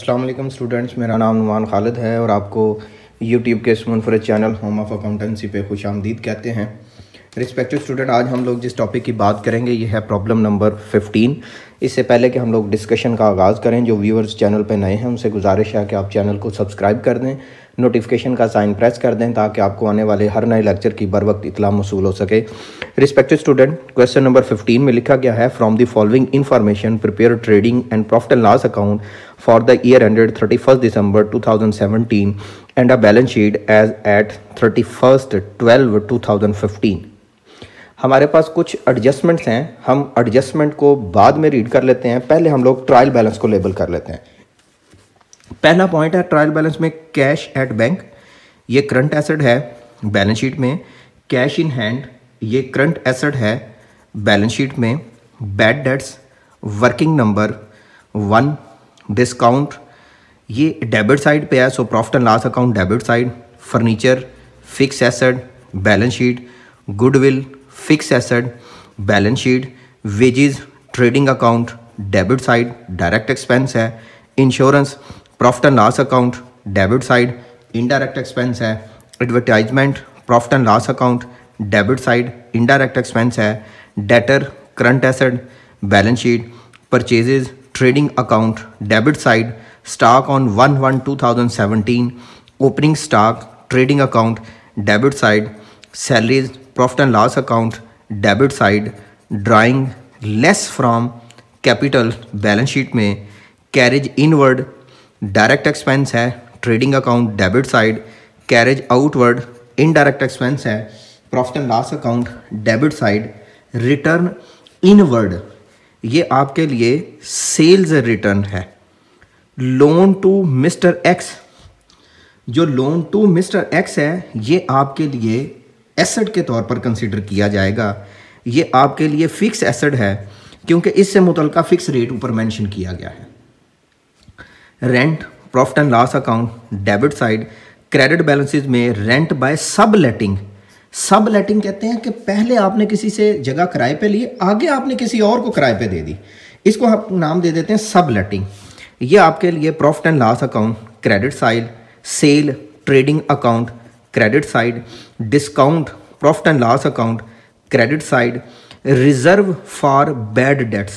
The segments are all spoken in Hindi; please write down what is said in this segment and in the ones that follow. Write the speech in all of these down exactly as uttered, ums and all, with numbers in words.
अस्सलाम वालेकुम स्टूडेंट्स, मेरा नाम नुमान खालिद है और आपको यूट्यूब के इस मुनफरद चैनल होम ऑफ अकाउंटेंसी पे खुश आमदीद कहते हैं। रिस्पेक्टिव स्टूडेंट, आज हम लोग जिस टॉपिक की बात करेंगे ये है प्रॉब्लम नंबर फिफ्टीन। इससे पहले कि हम लोग डिस्कशन का आगाज़ करें, जो व्यूअर्स चैनल पे नए हैं उनसे गुजारिश है कि आप चैनल को सब्सक्राइब कर दें, नोटिफिकेशन का साइन प्रेस कर दें ताकि आपको आने वाले हर नए लेक्चर की बर वक्त इतला मौसूल हो सके। Respective student, question number fifteen में लिखा गया है, from the following information prepare trading and profit and loss account for the year ended thirty first December two thousand seventeen and a balance sheet as at thirty first twelve two thousand fifteen. हमारे पास कुछ एडजस्टमेंट्स हैं, हम एडजस्टमेंट को बाद में रीड कर लेते हैं। पहले हम लोग ट्रायल बैलेंस को लेबल कर लेते हैं। पहला पॉइंट है ट्रायल बैलेंस में कैश एट बैंक, ये करंट एसेट है बैलेंस शीट में। कैश इन हैंड, ये करंट एसेट है बैलेंस शीट में। Bad debts, working number one. Discount, ये डेबिट साइड पे है, so profit and loss account debit side. Furniture, fix asset balance sheet. Goodwill, fix asset balance sheet. Wages, trading account debit side, direct expense है। Insurance, profit and loss account debit side, indirect expense है। Advertisement, profit and loss account debit side, indirect expense है। Debtor, current asset balance sheet. Purchases, trading account debit side. Stock on one one two thousand seventeen, opening stock trading account debit side. Salaries, profit and loss account debit side. Drawing less from capital balance sheet में। कैरेज इनवर्ड, डायरेक्ट एक्सपेंस है trading account debit side. Carriage outward, indirect expense है profit and loss account debit side. Return inward, ये आपके लिए सेल्स रिटर्न है। लोन टू मिस्टर एक्स, जो लोन टू मिस्टर एक्स है ये आपके लिए एसेट के तौर पर कंसीडर किया जाएगा। ये आपके लिए फिक्स एसेट है क्योंकि इससे मुतल्लिका फिक्स रेट ऊपर मेंशन किया गया है। Rent, profit and loss account debit side. Credit balances में रेंट बाय सब लेटिंग, सब लेटिंग कहते हैं कि पहले आपने किसी से जगह किराए पे ली, आगे आपने किसी और को किराए पे दे दी, इसको हम नाम दे देते हैं सब लेटिंग। ये आपके लिए profit and loss account credit side. Sale, trading account credit side. Discount, profit and loss account credit side. Reserve for bad debts,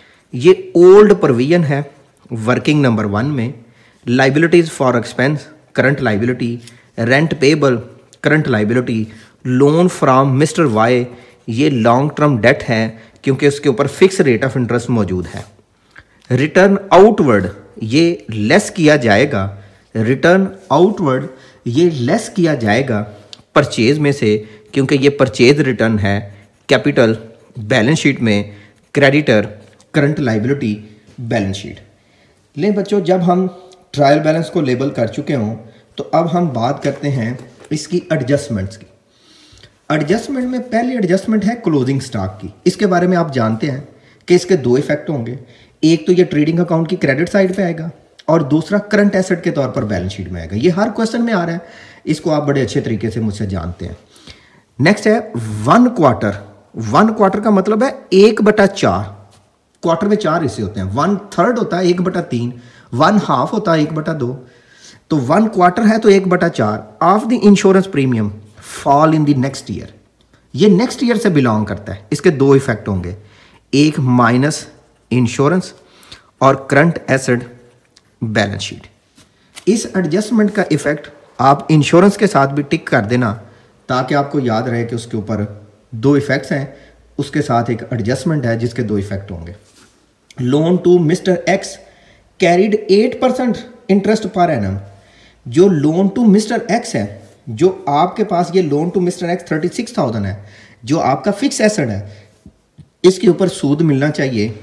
ये ओल्ड प्रोविजन है वर्किंग नंबर वन में। Liabilities for expense current liability. Rent payable current liability. Loan from mister Y, ये लॉन्ग टर्म डेट है क्योंकि उसके ऊपर फिक्स रेट ऑफ इंटरेस्ट मौजूद है। रिटर्न आउटवर्ड, ये लेस किया जाएगा। रिटर्न आउटवर्ड, ये लेस किया जाएगा परचेज में से क्योंकि ये परचेज रिटर्न है कैपिटल बैलेंस शीट में। Creditor current liability balance sheet. ले बच्चों, जब हम ट्रायल बैलेंस को लेबल कर चुके हों तो अब हम बात करते हैं इसकी एडजस्टमेंट्स की। एडजस्टमेंट में पहली एडजस्टमेंट है क्लोजिंग स्टॉक की। इसके बारे में आप जानते हैं कि इसके दो इफेक्ट होंगे, एक तो ये ट्रेडिंग अकाउंट की क्रेडिट साइड पे आएगा और दूसरा करंट एसेट के तौर पर बैलेंस शीट में आएगा। ये हर क्वेश्चन में आ रहा है, इसको आप बड़े अच्छे तरीके से मुझसे जानते हैं। नेक्स्ट है वन क्वार्टर। वन क्वार्टर का मतलब है एक बटा चार। क्वार्टर में चार हिस्से होते हैं। वन थर्ड होता है एक बटा तीन। वन हाफ होता है एक बटा दो। तो वन क्वार्टर है तो एक बटा चार। Of the insurance premium fall in the next year, ये नेक्स्ट ईयर से बिलोंग करता है। इसके दो इफेक्ट होंगे, एक माइनस इंश्योरेंस और करंट एसेट बैलेंस शीट। इस एडजस्टमेंट का इफेक्ट आप इंश्योरेंस के साथ भी टिक कर देना ताकि आपको याद रहे कि उसके ऊपर दो इफेक्ट्स हैं, उसके साथ एक एडजस्टमेंट है जिसके दो इफेक्ट होंगे। Loan to mister X carried eight percent interest per annum. जो लोन टू मिस्टर एक्स है, जो आपके पास ये loan to mister X thirty six thousand है, जो आपका फिक्स एसेट है, इसके ऊपर सूद मिलना चाहिए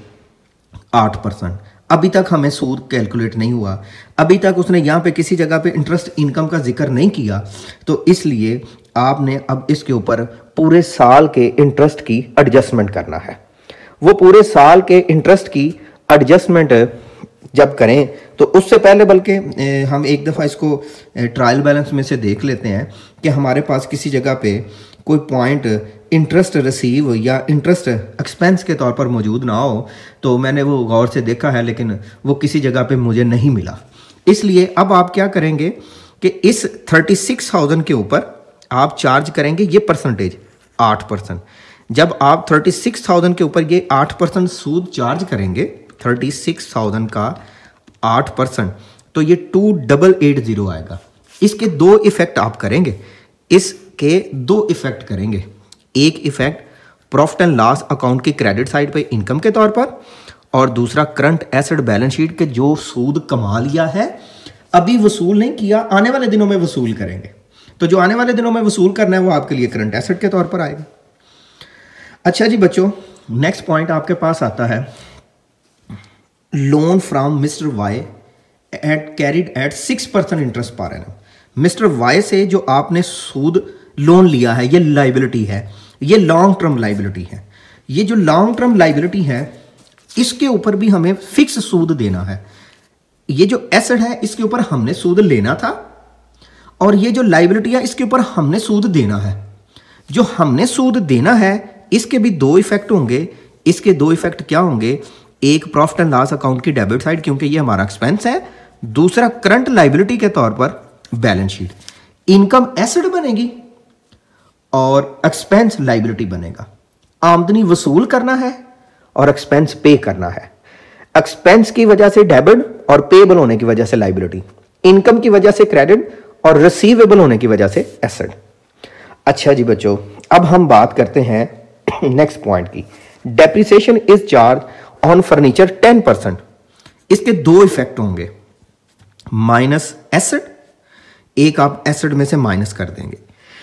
आठ परसेंट। अभी तक हमें सूद कैलकुलेट नहीं हुआ, अभी तक उसने यहाँ पे किसी जगह पे इंटरेस्ट इनकम का जिक्र नहीं किया, तो इसलिए आपने अब इसके ऊपर पूरे साल के इंटरेस्ट की एडजस्टमेंट करना है। वो पूरे साल के इंटरेस्ट की एडजस्टमेंट जब करें तो उससे पहले बल्कि हम एक दफ़ा इसको ट्रायल बैलेंस में से देख लेते हैं कि हमारे पास किसी जगह पे कोई पॉइंट इंटरेस्ट रिसीव या इंटरेस्ट एक्सपेंस के तौर पर मौजूद ना हो। तो मैंने वो गौर से देखा है लेकिन वो किसी जगह पे मुझे नहीं मिला। इसलिए अब आप क्या करेंगे कि इस थर्टी सिक्स थाउजेंड के ऊपर आप चार्ज करेंगे ये परसेंटेज आठ परसेंट। जब आप थर्टी सिक्स थाउजेंड के ऊपर ये आठ परसेंट सूद चार्ज करेंगे, थर्टी सिक्स थाउजेंड का आठ परसेंट, तो ये टू डबल एट जीरो आएगा। इसके दो इफेक्ट आप करेंगे, इसके दो इफेक्ट करेंगे। एक effect profit and loss account की क्रेडिट साइड पे इनकम के तौर पर, और दूसरा करंट एसेट बैलेंस शीट के जो सूद कमा लिया है, अभी वसूल नहीं किया, आने वाले दिनों में वसूल करेंगे। तो जो आने वाले दिनों में वसूल करना है वो आपके लिए करंट एसेट के तौर पर आएगा। अच्छा जी बच्चों, नेक्स्ट पॉइंट आपके पास आता है loan from mister Y at carried at six percent interest per annum. Mister Y से जो आपने सूद लोन लिया है, ये लाइबिलिटी है, ये लॉन्ग टर्म लाइबिलिटी है। ये जो लॉन्ग टर्म लाइबिलिटी है इसके ऊपर भी हमें फिक्स सूद देना है। ये जो एसेट है इसके ऊपर हमने सूद लेना था, और ये जो लाइबिलिटी है इसके ऊपर हमने सूद देना है। जो हमने सूद देना है इसके भी दो इफेक्ट होंगे। इसके दो इफेक्ट क्या होंगे? एक प्रॉफिट एंड लॉस अकाउंट की डेबिट साइड, क्योंकि ये हमारा एक्सपेंस है। दूसरा करंट लाइबिलिटी के तौर पर बैलेंस शीट। इनकम एसेट बनेगी और एक्सपेंस लाइबिलिटी बनेगा। आमदनी वसूल करना है और एक्सपेंस पे करना है। एक्सपेंस की वजह से डेबिट और पेएबल होने की वजह से लाइबिलिटी, इनकम की वजह से क्रेडिट और रिसीवेबल होने की वजह से एसेट। अच्छा जी बच्चों, अब हम बात करते हैं नेक्स्ट पॉइंट की। Depreciation is charge on furniture ten percent. इसके दो इफेक्ट होंगे, माइनस एसेट, एक आप एसेट में से माइनस कर देंगे।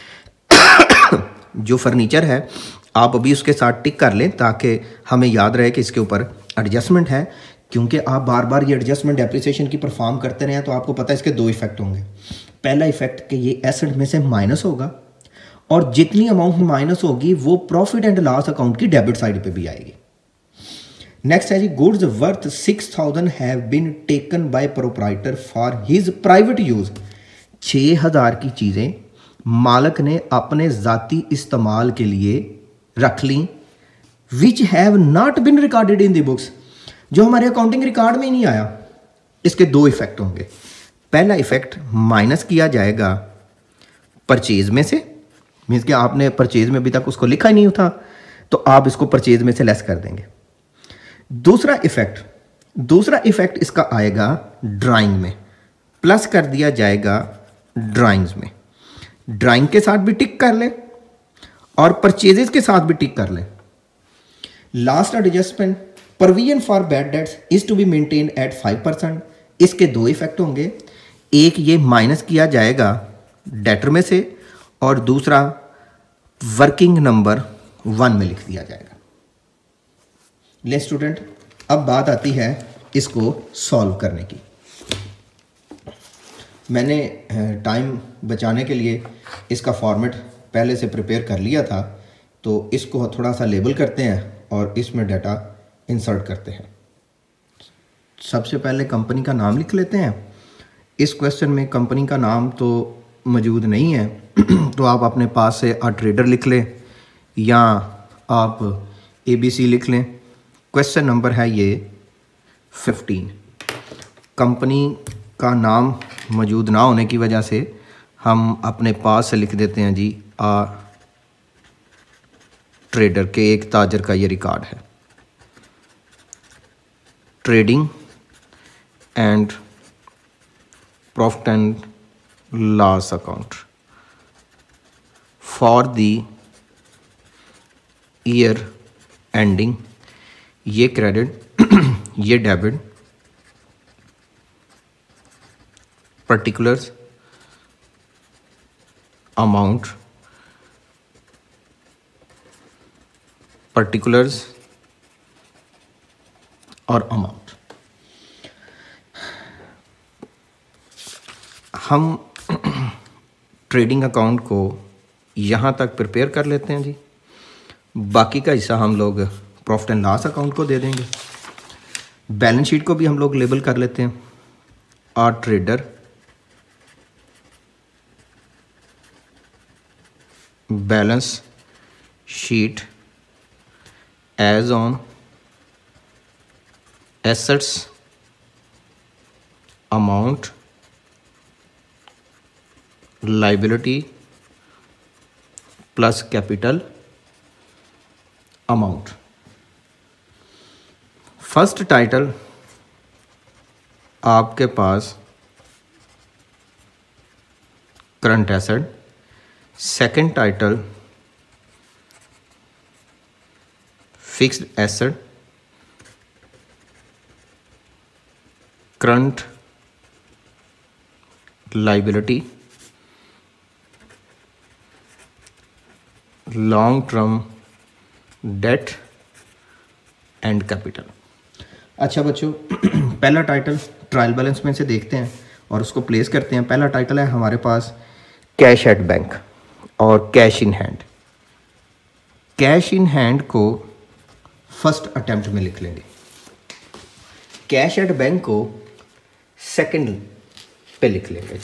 जो फर्नीचर है आप अभी उसके साथ टिक कर लें ताकि हमें याद रहे कि इसके ऊपर एडजस्टमेंट है, क्योंकि आप बार बार ये एडजस्टमेंट डेप्रिसिएशन की परफॉर्म करते रहे तो आपको पता है इसके दो इफेक्ट होंगे। पहला इफेक्ट कि ये एसेट में से माइनस होगा, और जितनी अमाउंट माइनस होगी वो प्रॉफिट एंड लॉस अकाउंट की डेबिट साइड पे भी आएगी। नेक्स्ट है जी, goods worth six thousand have been taken by proprietor for his private use. छः हज़ार की चीज़ें मालिक ने अपने ज़ाती इस्तेमाल के लिए रख ली, which have not been recorded in the books, जो हमारे अकाउंटिंग रिकॉर्ड में ही नहीं आया। इसके दो इफेक्ट होंगे। पहला इफेक्ट माइनस किया जाएगा परचेज में से, मीन्स कि आपने परचेज में अभी तक उसको लिखा ही नहीं था तो आप इसको परचेज में से लेस कर देंगे। दूसरा इफेक्ट दूसरा इफेक्ट इसका आएगा ड्राइंग में, प्लस कर दिया जाएगा ड्राइंग्स में। ड्राइंग के साथ भी टिक कर ले और परचेजेस के साथ भी टिक कर ले। Last adjustment provision for bad debts is to be maintain at five percent. इसके दो इफेक्ट होंगे, एक ये माइनस किया जाएगा डेटर में से, और दूसरा वर्किंग नंबर वन में लिख दिया जाएगा। ले स्टूडेंट, अब बात आती है इसको सॉल्व करने की। मैंने टाइम बचाने के लिए इसका फॉर्मेट पहले से प्रिपेयर कर लिया था, तो इसको थोड़ा सा लेबल करते हैं और इसमें डाटा इंसर्ट करते हैं। सबसे पहले कंपनी का नाम लिख लेते हैं। इस क्वेश्चन में कंपनी का नाम तो मौजूद नहीं है तो आप अपने पास से आ ट्रेडर लिख लें या आप ए बी सी लिख लें। क्वेश्चन नंबर है ये फिफ्टीन। कंपनी का नाम मौजूद ना होने की वजह से हम अपने पास से लिख देते हैं जी आ ट्रेडर के, एक ताजर का ये रिकॉर्ड है। Trading and profit and loss account for the year ending, ये क्रेडिट ये डेबिट, पर्टिकुलर्स अमाउंट, पर्टिकुलर्स और अमाउंट। हम ट्रेडिंग अकाउंट को यहाँ तक प्रिपेयर कर लेते हैं जी। बाकी का हिस्सा हम लोग प्रॉफिट एंड लॉस अकाउंट को दे देंगे। बैलेंस शीट को भी हम लोग लेबल कर लेते हैं। और trader balance sheet as on assets amount liability plus capital amount. First title आपके पास current asset, second title fixed asset, current liability, long term debt and capital. अच्छा बच्चों, पहला टाइटल ट्रायल बैलेंस में से देखते हैं और उसको प्लेस करते हैं। पहला टाइटल है हमारे पास कैश एट बैंक और cash in hand. Cash in hand को फर्स्ट अटेम्प्ट में लिख लेंगे, कैश एट बैंक को सेकंड पे लिख लेंगे।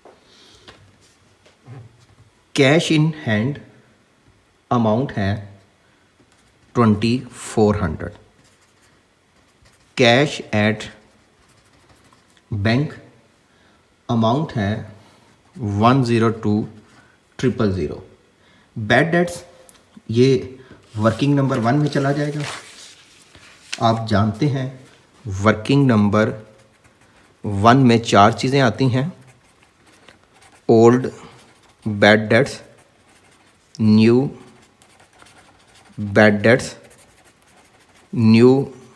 कैश इन हैंड अमाउंट है twenty four hundred, cash at bank amount है one zero two triple zero. Bad debts ये वर्किंग नंबर वन में चला जाएगा। आप जानते हैं वर्किंग नंबर वन में चार चीज़ें आती हैं, old bad debts, new bad debts, new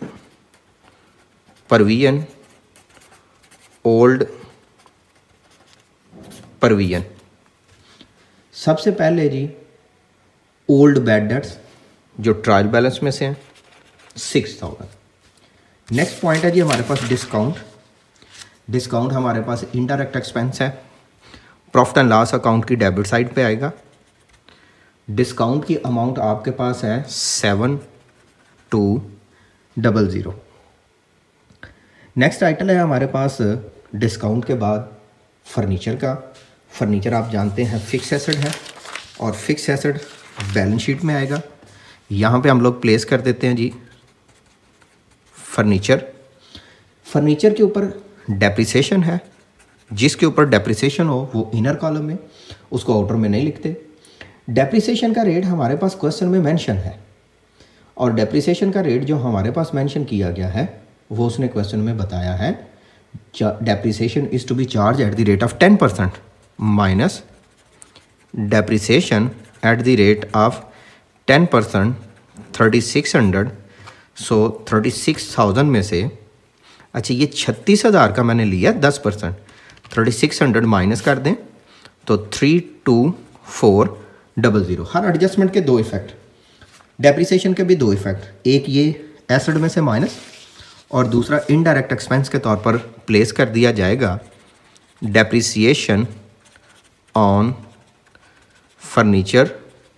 provision, old provision. सबसे पहले जी ओल्ड बैड डेट्स जो ट्रायल बैलेंस में से हैं सिक्स थाउजेंड। नेक्स्ट पॉइंट है जी हमारे पास डिस्काउंट। डिस्काउंट हमारे पास इनडायरेक्ट एक्सपेंस है, प्रॉफिट एंड लॉस अकाउंट की डेबिट साइड पे आएगा। डिस्काउंट की अमाउंट आपके पास है seven two double zero. Next item है हमारे पास डिस्काउंट के बाद फर्नीचर का। फर्नीचर आप जानते हैं फिक्स एसेट है और फिक्स एसेट बैलेंस शीट में आएगा। यहाँ पे हम लोग प्लेस कर देते हैं जी फर्नीचर। फर्नीचर के ऊपर डेप्रिसिएशन है, जिसके ऊपर डेप्रिसिएशन हो वो इनर कॉलम में, उसको आउटर में नहीं लिखते। डेप्रिसिएशन का रेट हमारे पास क्वेश्चन में मेंशन है और डेप्रिसिएशन का रेट जो हमारे पास मेंशन किया गया है वो उसने क्वेश्चन में बताया है depreciation is to be charge at the rate of ten percent minus depreciation at the rate of ten percent thirty six hundred. So thirty six thousand में से अच्छा ये छत्तीस हज़ार का मैंने लिया दस percent, thirty six hundred minus कर दें तो three two four double zero. हर एडजस्टमेंट के दो इफेक्ट, डेप्रिसिएशन के भी दो इफेक्ट, एक ये एसेट में से माइनस और दूसरा इनडायरेक्ट एक्सपेंस के तौर पर प्लेस कर दिया जाएगा depreciation on furniture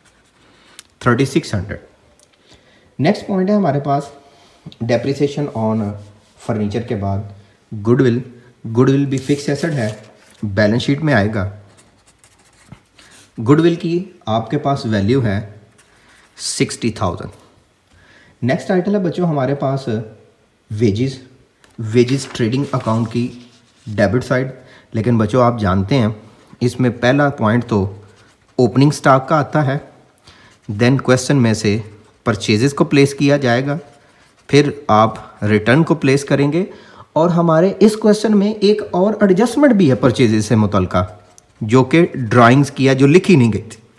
thirty six hundred. Next point है हमारे पास डेप्रिसिएशन ऑन फर्नीचर के बाद गुडविल। गुडविल भी फिक्स एसेट है, बैलेंस शीट में आएगा। गुडविल की आपके पास वैल्यू है सिक्सटी थाउजेंड। नेक्स्ट आइटम है बच्चों हमारे पास वेजेस। वेजेस ट्रेडिंग अकाउंट की डेबिट साइड, लेकिन बच्चों आप जानते हैं इसमें पहला पॉइंट तो ओपनिंग स्टॉक का आता है, देन क्वेश्चन में से परचेजेस को प्लेस किया जाएगा, फिर आप रिटर्न को प्लेस करेंगे और हमारे इस क्वेश्चन में एक और एडजस्टमेंट भी है परचेजेस से मुतल्लिका जो कि ड्राइंग्स किया जो लिखी नहीं गई थी।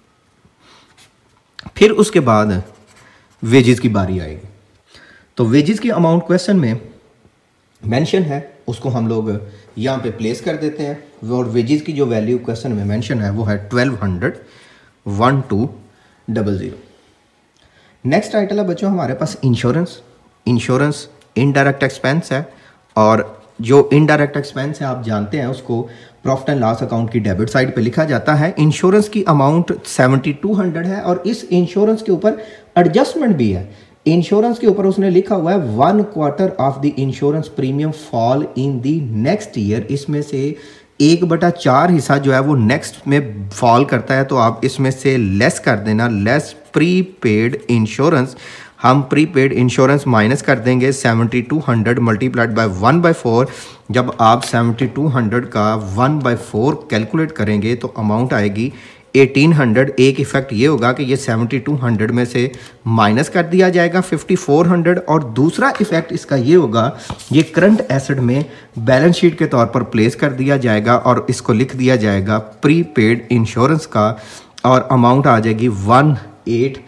फिर उसके बाद वेजेस की बारी आएगी। तो वेजेस की अमाउंट क्वेश्चन में मेंशन है, उसको हम लोग यहाँ पे प्लेस कर देते हैं और वेजेस की जो वैल्यू क्वेश्चन में मेंशन है वो है twelve hundred one two double zero. Next item है बच्चों हमारे पास इंश्योरेंस। इंश्योरेंस इनडायरेक्ट एक्सपेंस है और जो इनडायरेक्ट एक्सपेंस है आप जानते हैं उसको प्रॉफिट एंड लॉस अकाउंट की डेबिट साइड पे लिखा जाता है। इंश्योरेंस की अमाउंट सेवेंटी टू हंड्रेड है और इस इंश्योरेंस के ऊपर एडजस्टमेंट भी है। इंश्योरेंस के ऊपर उसने लिखा हुआ है one quarter of the insurance premium fall in the next year. इसमें से एक बटा चार हिस्सा जो है वो नेक्स्ट में फॉल करता है, तो आप इसमें से लेस कर देना, लेस प्री पेड इंश्योरेंस हम प्रीपेड इंश्योरेंस माइनस कर देंगे seventy two hundred multiplied by one by four. जब आप सेवेंटी टू हंड्रेड का वन बाई फोर कैलकुलेट करेंगे तो अमाउंट आएगी एटीन हंड्रेड। एक इफ़ेक्ट ये होगा कि ये सेवेंटी टू हंड्रेड में से माइनस कर दिया जाएगा फिफ्टी फोर हंड्रेड, और दूसरा इफ़ेक्ट इसका ये होगा ये करंट एसेट में बैलेंस शीट के तौर पर प्लेस कर दिया जाएगा और इसको लिख दिया जाएगा प्रीपेड इंश्योरेंस का, और अमाउंट आ जाएगी वन एट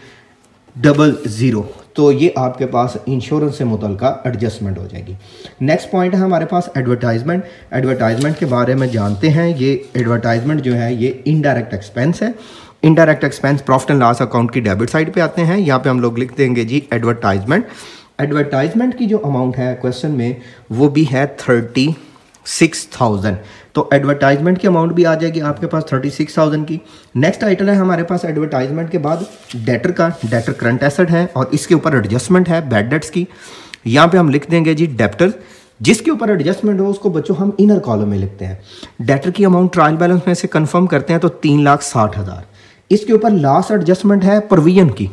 डबल ज़ीरो। तो ये आपके पास इंश्योरेंस से मुतल्लिका एडजस्टमेंट हो जाएगी। नेक्स्ट पॉइंट है हमारे पास एडवर्टाइजमेंट। एडवर्टाइजमेंट के बारे में जानते हैं। ये एडवर्टाइजमेंट जो है ये इनडायरेक्ट एक्सपेंस है। Indirect expense profit and loss account की डेबिट साइड पे आते हैं। यहाँ पे हम लोग लिख देंगे जी एडवर्टाइजमेंट। एडवर्टाइजमेंट की जो अमाउंट है क्वेश्चन में वो भी है थर्टी सिक्स थाउजेंड। तो एडवर्टाइजमेंट की अमाउंट भी आ जाएगी आपके पास थर्टी सिक्स थाउजेंड की। नेक्स्ट आइटम है हमारे पास एडवर्टाइजमेंट के बाद डेटर का। डेटर करंट एसेट है और इसके ऊपर एडजस्टमेंट है बैड डेट्स की। यहाँ पे हम लिख देंगे जी डेप्टर। जिसके ऊपर एडजस्टमेंट हो उसको बच्चों हम इनर कॉलम में लिखते हैं। डेटर की अमाउंट ट्रायल बैलेंस में से कंफर्म करते हैं तो तीन लाख साठ हज़ार। इसके ऊपर लास्ट एडजस्टमेंट है प्रोविजन की,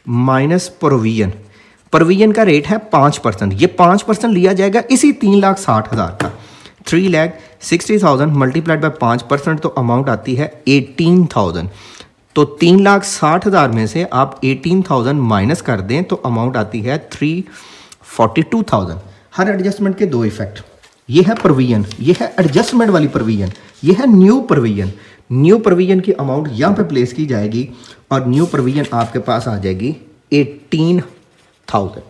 माइनस प्रोविजन। प्रोविजन का रेट है पाँच परसेंट। ये पाँच परसेंट लिया जाएगा इसी तीन लाख साठ हज़ार का। Three lakh sixty thousand multiplied by पाँच परसेंट तो अमाउंट आती है एटीन थाउजेंड। तो तीन लाख साठ हज़ार में से आप एटीन थाउजेंड माइनस कर दें तो अमाउंट आती है थ्री फोर्टी टू थाउजेंड। हर एडजस्टमेंट के दो इफेक्ट, ये है प्रोविजन, ये है एडजस्टमेंट वाली प्रोविजन, ये है न्यू प्रोविजन। न्यू प्रोविजन की अमाउंट यहाँ पे प्लेस की जाएगी और न्यू प्रोविजन आपके पास आ जाएगी एटीन थाउजेंड।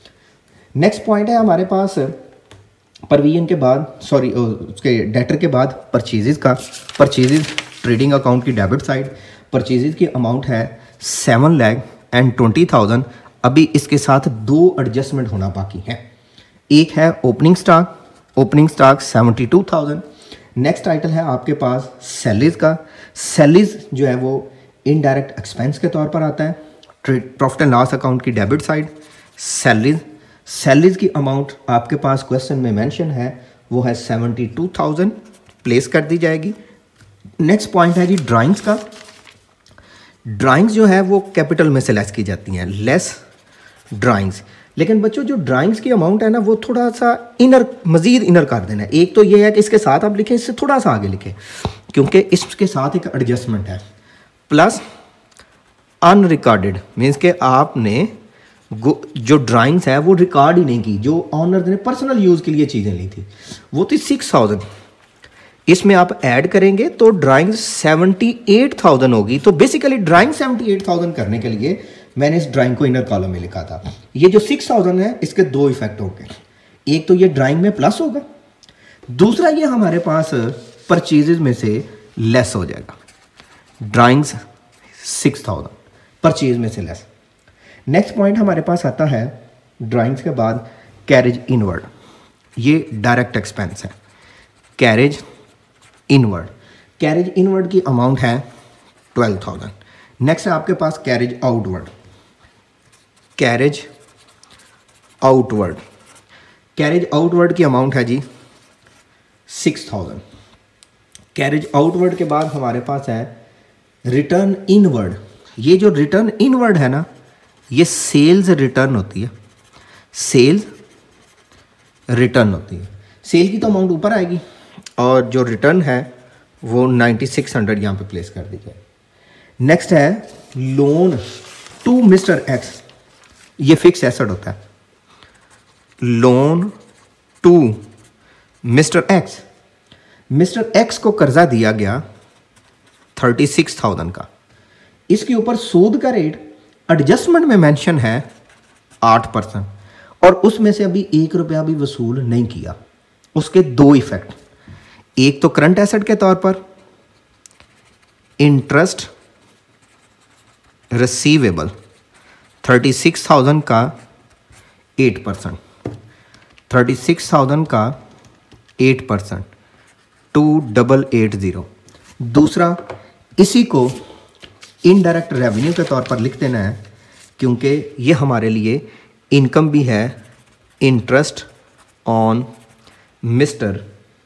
नेक्स्ट पॉइंट है हमारे पास प्रोविजन के बाद सॉरी उसके डेटर के बाद परचेजेस का। परचेजेस ट्रेडिंग अकाउंट की डेबिट साइड। परचेजेस की अमाउंट है seven lakh and twenty thousand. अभी इसके साथ दो एडजस्टमेंट होना बाकी है। एक है opening stock. Opening stock seventy two thousand. Next item है आपके पास सैलरीज का। सैलरीज जो है वो इनडायरेक्ट एक्सपेंस के तौर पर आता है। प्रॉफिट एंड लॉस अकाउंट की डेबिट साइड सैलरीज। सैलरीज की अमाउंट आपके पास क्वेश्चन में मेंशन है वो है सेवेंटी टू थाउजेंड, प्लेस कर दी जाएगी। नेक्स्ट पॉइंट है जी ड्राइंग्स का। ड्राइंग्स जो है वो कैपिटल में से लेस की जाती हैं, लेस ड्राइंग्स। लेकिन बच्चों जो ड्राइंग्स की अमाउंट है ना वो थोड़ा सा इनर मज़ीद इनर कर देना है। एक तो ये है कि इसके साथ आप लिखें, इससे थोड़ा सा आगे लिखें क्योंकि इसके साथ एक एडजस्टमेंट है। प्लस अनरिकॉर्डेड मीन्स के आपने जो ड्राइंग्स है वो रिकॉर्ड ही नहीं की, जो ऑनर ने पर्सनल यूज़ के लिए चीज़ें ली थी वो थी सिक्स थाउजेंड। इसमें आप ऐड करेंगे तो ड्राइंग सेवेंटी एट थाउजेंड होगी। तो basically drawing seventy eight thousand करने के लिए मैंने इस ड्राइंग को इनर कॉलम में लिखा था। ये जो सिक्स थाउजेंड है इसके दो इफेक्ट होंगे। एक तो ये ड्राइंग में प्लस होगा, दूसरा ये हमारे पास परचेजेज में से लेस हो जाएगा। ड्राइंग्स सिक्स थाउजेंड, परचेज में से लेस। नेक्स्ट पॉइंट हमारे पास आता है ड्राइंग्स के बाद कैरेज इनवर्ड। ये डायरेक्ट एक्सपेंस है। Carriage inward. कैरेज इनवर्ड की अमाउंट है ट्वेल्व थाउजेंड। नेक्स्ट है आपके पास carriage outward. Carriage outward. Carriage outward की अमाउंट है जी सिक्स थाउजेंड। कैरेज आउटवर्ड के बाद हमारे पास है रिटर्न इनवर्ड। ये जो रिटर्न इनवर्ड है ना ये सेल्स रिटर्न होती है। सेल्स रिटर्न होती है। सेल की तो अमाउंट ऊपर आएगी और जो रिटर्न है वो नाइन्टी सिक्स हंड्रेड यहाँ पे प्लेस कर दी जाए। नेक्स्ट है लोन टू मिस्टर एक्स। ये फिक्स एसेट होता है। Loan to mister X. Mister X को कर्जा दिया गया थर्टी सिक्स थाउजेंड का। इसके ऊपर सूद का रेट एडजस्टमेंट में मेंशन है आठ परसेंट और उसमें से अभी एक रुपया भी वसूल नहीं किया। उसके दो इफेक्ट, एक तो करंट एसेट के तौर पर interest receivable thirty six thousand का eight percent, thirty six thousand का eight percent two double eight zero. दूसरा इसी को इनडायरेक्ट रेवेन्यू के तौर पर लिख देना है क्योंकि ये हमारे लिए इनकम भी है। Interest on mister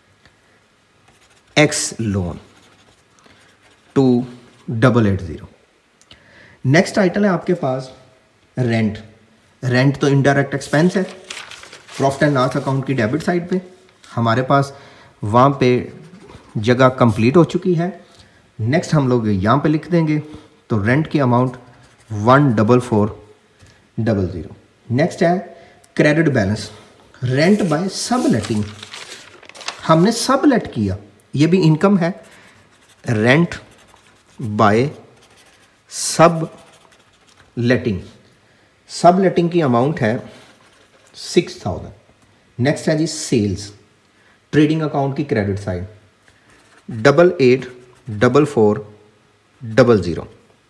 X loan two double eight zero. Next item है आपके पास रेंट। रेंट तो इनडायरेक्ट एक्सपेंस है, प्रॉफिट एंड लॉस अकाउंट की डेबिट साइड पे हमारे पास वहाँ पे जगह कंप्लीट हो चुकी है। नेक्स्ट हम लोग यहाँ पे लिख देंगे, तो रेंट की amount one double four double zero. Next है credit balance, rent by sub letting, हमने सब लेट किया, ये भी इनकम है। रेंट बाय सब लेटिंग, सब लेटिंग की अमाउंट है सिक्स थाउजेंड। नेक्स्ट है जी सेल्स, ट्रेडिंग अकाउंट की credit side, double eight double four double zero,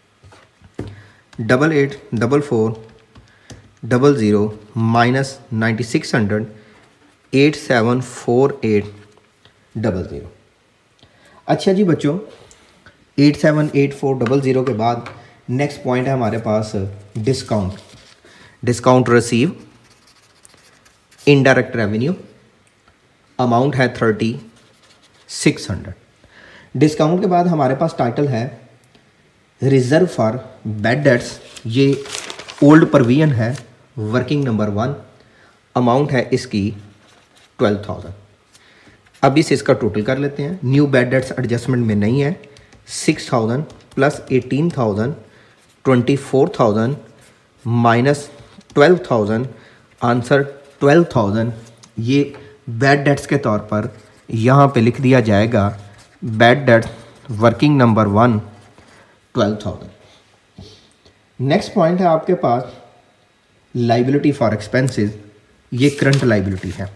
double eight double four double zero minus ninety six hundred eight seven four eight double zero. अच्छा जी बच्चों, eight seven eight four double zero के बाद नेक्स्ट पॉइंट है हमारे पास discount, discount receive, indirect revenue, amount है थर्टी सिक्स हंड्रेड। डिस्काउंट के बाद हमारे पास टाइटल है रिजर्व फॉर बैड डेट्स, ये ओल्ड प्रोविजन है, वर्किंग नंबर वन, अमाउंट है इसकी ट्वेल्व थाउजेंड। अब इस इसका टोटल कर लेते हैं, न्यू बैड डेट्स एडजस्टमेंट में नहीं है, six thousand plus eighteen thousand twenty four thousand minus twelve thousand, answer twelve thousand. ये बैड डेट्स के तौर पर यहाँ पे लिख दिया जाएगा, bad debts working number one twelve thousand. Next point है आपके पास लाइबिलिटी फॉर एक्सपेंसेस, ये करंट लाइबिलिटी है,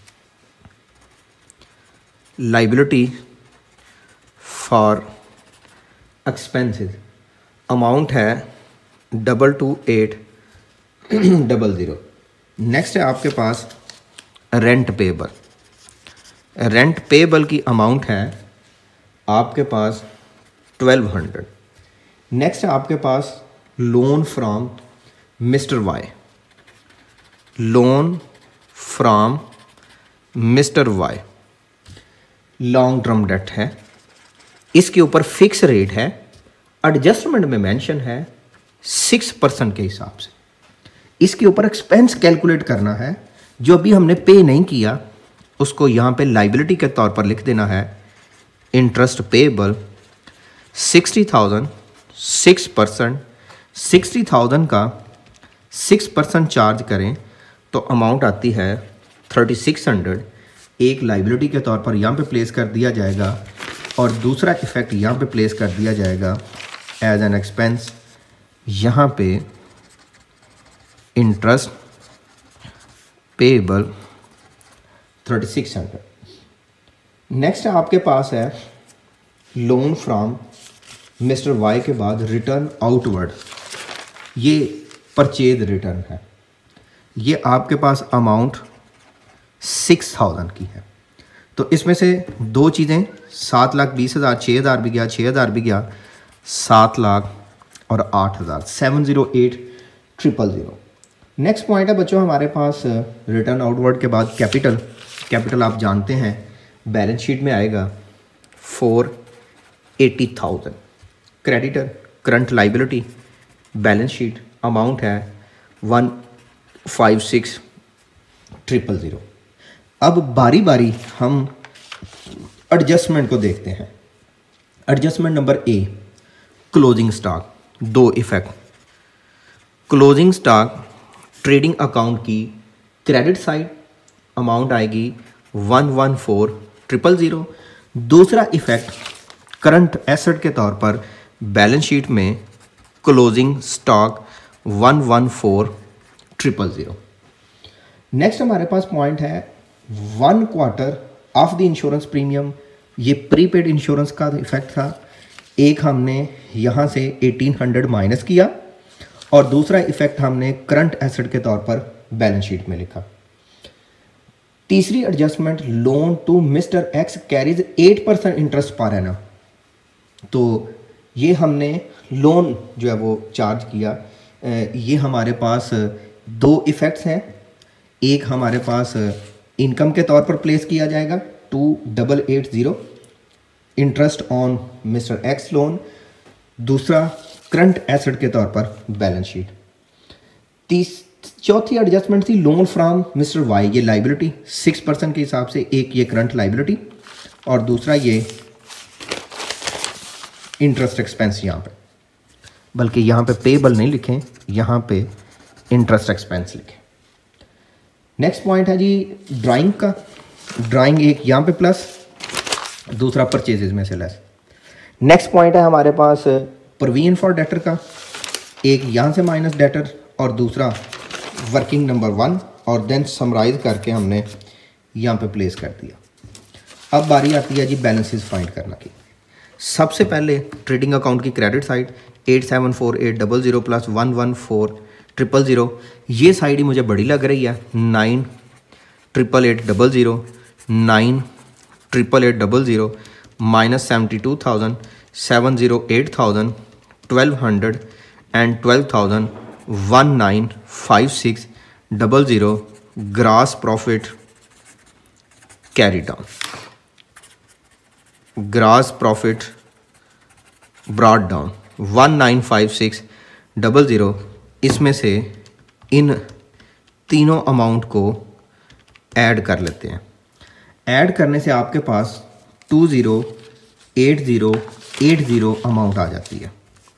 लाइबिलिटी फॉर एक्सपेंसेस, अमाउंट है double two eight double zero. Next है आपके पास रेंट पेबल, रेंट पेबल की अमाउंट है आपके पास ट्वेल्व हंड्रेड। नेक्स्ट है आपके पास loan from mister Y, loan from mister Y long term debt है, इसके ऊपर फिक्स रेट है, एडजस्टमेंट में मेंशन है सिक्स परसेंट के हिसाब से। इसके ऊपर एक्सपेंस कैलकुलेट करना है, जो अभी हमने पे नहीं किया उसको यहाँ पे लाइबिलिटी के तौर पर लिख देना है, interest payable sixty thousand, six percent, sixty thousand का सिक्स परसेंट चार्ज करें तो अमाउंट आती है थर्टी सिक्स हंड्रेड। एक लाइबिलिटी के तौर पर यहाँ पे प्लेस कर दिया जाएगा और दूसरा इफेक्ट यहाँ पे प्लेस कर दिया जाएगा एज एन एक्सपेंस, यहाँ पे interest payable thirty six hundred. Next आपके पास है लोन फ्रॉम मिस्टर वाई के बाद रिटर्न आउटवर्ड, ये परचेज रिटर्न है, ये आपके पास अमाउंट सिक्स थाउजेंड की है। तो इसमें से दो चीज़ें, सात लाख बीस हज़ार, छः हज़ार भी गया, छः हज़ार भी गया, सात लाख और आठ हज़ार, seven zero eight triple zero. Next point है बच्चों हमारे पास रिटर्न आउटवर्ड के बाद कैपिटल, कैपिटल आप जानते हैं बैलेंस शीट में आएगा four eighty thousand. Creditor current liability balance sheet amount है one five six triple zero. अब बारी बारी हम एडजस्टमेंट को देखते हैं। Adjustment number A closing stock, दो effect. Closing stock trading account की क्रेडिट साइड अमाउंट आएगी one one four triple zero. दूसरा इफेक्ट करंट एसेट के तौर पर बैलेंस शीट में closing stock one one four triple zero. Next हमारे पास पॉइंट है one quarter of the insurance premium, ये प्रीपेड इंश्योरेंस का इफेक्ट था। एक हमने यहाँ से एटीन हंड्रेड माइनस किया और दूसरा इफेक्ट हमने करंट एसेट के तौर पर बैलेंस शीट में लिखा। तीसरी adjustment loan to mister X carries eight percent interest per annum, तो ये हमने लोन जो है वो चार्ज किया। ये हमारे पास दो इफ़ेक्ट्स हैं, एक हमारे पास इनकम के तौर पर प्लेस किया जाएगा two double eight zero interest on mister X loan, दूसरा करंट एसेट के तौर पर बैलेंस शीट। तीस चौथी एडजस्टमेंट थी लोन फ्रॉम मिस्टर वाई, ये लाइबिलिटी सिक्स परसेंट के हिसाब से, एक ये करंट लाइबिलिटी और दूसरा ये इंटरेस्ट एक्सपेंस यहाँ पे, बल्कि यहाँ पे पेबल नहीं लिखें, यहाँ पे इंटरेस्ट एक्सपेंस लिखें। नेक्स्ट पॉइंट है जी ड्राइंग का, ड्राइंग एक यहाँ पे प्लस, दूसरा परचेजेज में से लेस। नेक्स्ट पॉइंट है हमारे पास प्रोविजन फॉर डेटर का, एक यहाँ से माइनस डेटर और दूसरा वर्किंग नंबर वन, और देन समराइज करके हमने यहाँ पे प्लेस कर दिया। अब बारी आती है जी बैलेंसेस फाइंड करना की। सबसे पहले ट्रेडिंग अकाउंट की credit side eight seven four eight double zero plus one one four triple zero, ये साइड ही मुझे बड़ी लग रही है। Nine triple eight double zero, nine triple eight double zero minus seventy two thousand, seven zero eight thousand, twelve hundred and twelve thousand, one nine five six double zero gross profit carry down, gross profit brought down one nine five six double zero. इसमें से इन तीनों अमाउंट को ऐड कर लेते हैं। ऐड करने से आपके पास two zero eight zero eight zero amount आ जाती है।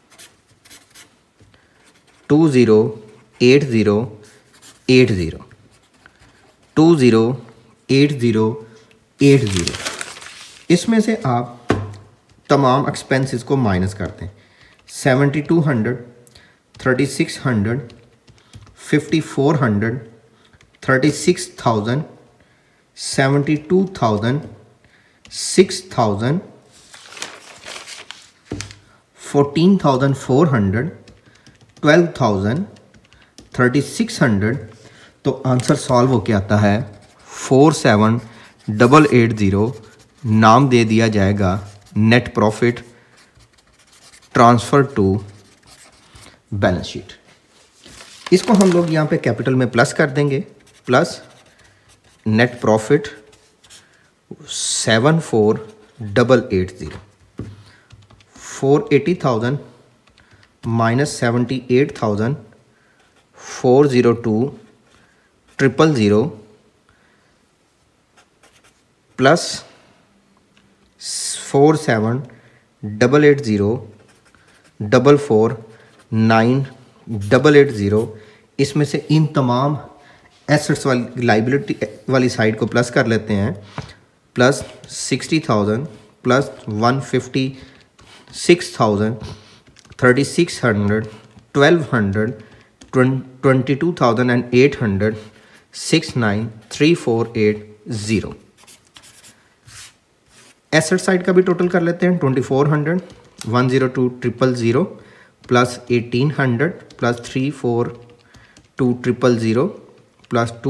Two zero eight zero eight zero, two zero eight zero eight zero. इसमें से आप तमाम एक्सपेंसेस को माइनस करते हैं। Seventy two hundred, thirty six hundred, fifty four hundred, thirty six thousand, seventy two thousand, six thousand, fourteen thousand four hundred, twelve thousand, thirty six hundred. तो आंसर सॉल्व होके आता है four seven double eight zero. नाम दे दिया जाएगा net profit transfer to balance sheet. इसको हम लोग यहाँ पे कैपिटल में प्लस कर देंगे, plus net profit seven four double eight zero, four eighty thousand minus seventy eight thousand, four zero two triple zero plus four seven double eight zero double four nine double eight zero. इसमें से इन तमाम एसेट्स वाली लाइबिलिटी वाली साइड को प्लस कर लेते हैं। Plus sixty thousand plus one fifty six thousand, thirty six hundred, twelve hundred, twenty two thousand and eight hundred, six nine three four eight zero. Asset side का भी टोटल कर लेते हैं। Twenty four hundred, one zero two triple zero plus eighteen hundred plus three four two triple zero plus two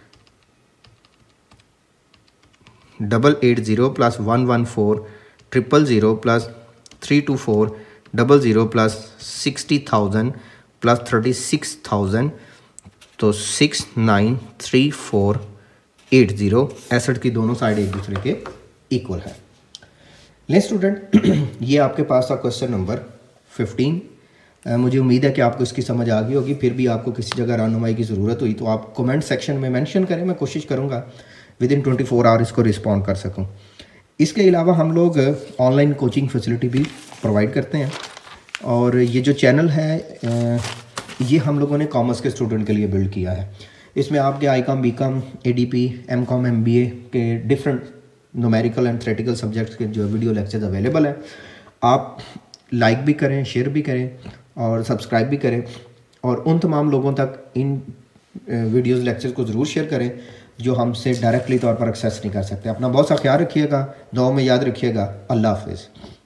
double eight zero plus one one four triple zero plus three two four double zero plus sixty thousand plus thirty six thousand, तो six nine three four eight zero. Asset की दोनों साइड एक दूसरे के इक्वल है। ले स्टूडेंट, ये आपके पास था क्वेश्चन नंबर फिफ्टीन। मुझे उम्मीद है कि आपको इसकी समझ आ गई होगी। फिर भी आपको किसी जगह रहनुमाई की ज़रूरत हुई तो आप कमेंट सेक्शन में मेंशन करें, मैं कोशिश करूँगा within twenty four hour इसको रिस्पॉन्ड कर सकूँ। इसके अलावा हम लोग ऑनलाइन कोचिंग फैसिलिटी भी प्रोवाइड करते हैं, और ये जो चैनल है ये हम लोगों ने कॉमर्स के स्टूडेंट के लिए बिल्ड किया है। इसमें आपके I com, B com, A D P, M com, M B A के different numerical and theoretical subjects के जो वीडियो लेक्चर्स अवेलेबल है। आप लाइक भी करें, शेयर भी करें और सब्सक्राइब भी करें, और उन तमाम लोगों तक इन वीडियोज़ लेक्चर्स को ज़रूर शेयर करें जो हमसे डायरेक्टली तौर पर एक्सेस नहीं कर सकते। अपना बहुत सा ख्याल रखिएगा, दुआ में याद रखिएगा। अल्लाह हाफिज़।